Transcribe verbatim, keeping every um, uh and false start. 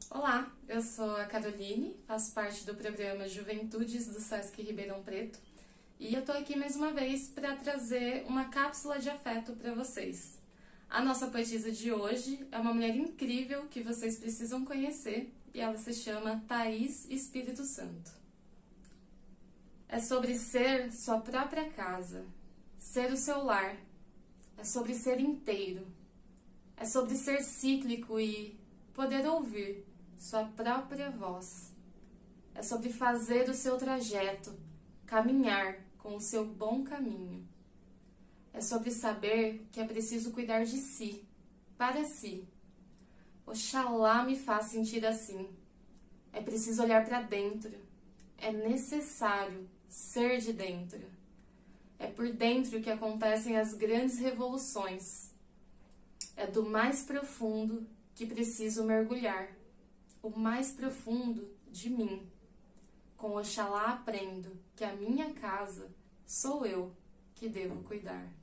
Olá, eu sou a Caroline, faço parte do programa Juventudes do Sesc Ribeirão Preto e eu tô aqui mais uma vez para trazer uma cápsula de afeto para vocês. A nossa poetisa de hoje é uma mulher incrível que vocês precisam conhecer e ela se chama Thaís Espírito Santo. É sobre ser sua própria casa, ser o seu lar, é sobre ser inteiro, é sobre ser cíclico e poder ouvir sua própria voz. É sobre fazer o seu trajeto, caminhar com o seu bom caminho. É sobre saber que é preciso cuidar de si, para si. Oxalá me faz sentir assim. É preciso olhar para dentro. É necessário ser de dentro. É por dentro que acontecem as grandes revoluções. É do mais profundo que preciso mergulhar. O mais profundo de mim. Com Oxalá aprendo que a minha casa sou eu que devo cuidar.